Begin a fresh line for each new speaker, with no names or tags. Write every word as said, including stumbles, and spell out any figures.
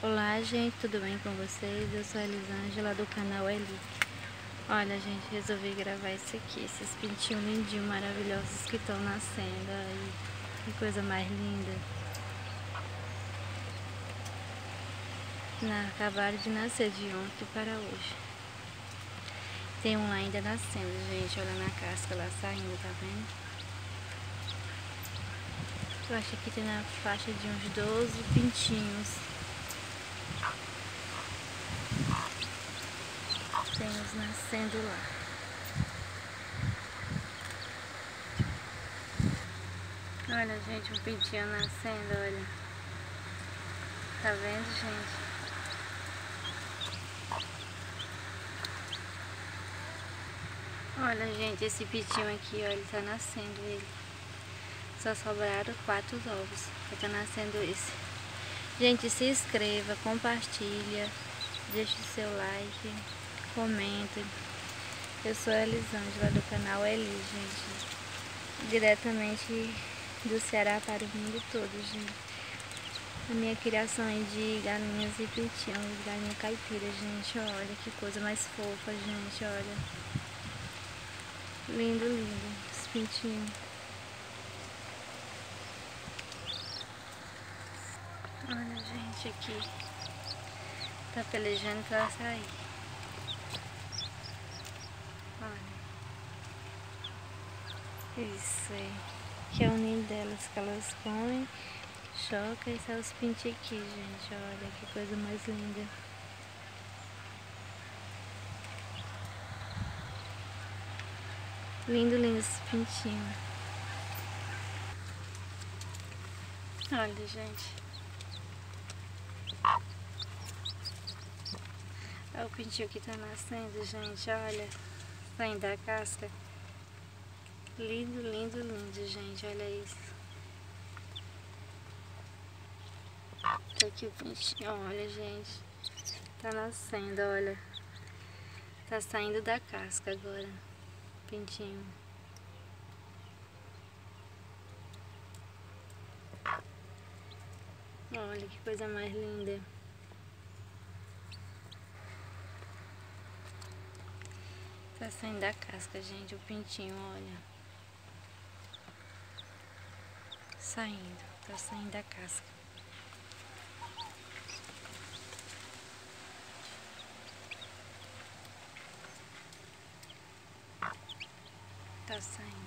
Olá gente, tudo bem com vocês? Eu sou a Elisângela do canal Eli. Olha gente, resolvi gravar isso aqui, esses pintinhos lindinhos, maravilhosos que estão nascendo aí. Que coisa mais linda. Na, acabaram de nascer de ontem para hoje. Tem um lá ainda nascendo, gente, olha na casca lá saindo, tá vendo? Eu acho que tem na faixa de uns doze pintinhos. Tem uns nascendo lá. Olha, gente, um pintinho nascendo, olha. Tá vendo, gente? Olha, gente, esse pintinho aqui, ó, ele tá nascendo, ele. Só sobraram quatro ovos. Tá nascendo esse. Gente, se inscreva, compartilha, deixe o seu like, comenta. Eu sou a Elisângela do canal Eli, gente. Diretamente do Ceará para o mundo todo, gente. A minha criação é de galinhas e pintinhos, galinha caipira, gente. Olha que coisa mais fofa, gente, olha. Lindo, lindo, esse pintinho. Olha, gente, aqui. Tá pelejando pra sair. Olha. Isso aí. Que é o ninho delas que elas põem. Choca e são os pintinhos aqui, gente. Olha que coisa mais linda. Lindo, lindo esse pintinho. Olha, gente. Olha o pintinho que tá nascendo, gente. Olha. Saindo da casca. Lindo, lindo, lindo, gente. Olha isso. Tá aqui o pintinho. Olha, gente. Tá nascendo, olha. Tá saindo da casca agora. Pintinho. Olha que coisa mais linda. Tá saindo da casca, gente, o pintinho, olha. Saindo, tá saindo da casca. Tá saindo.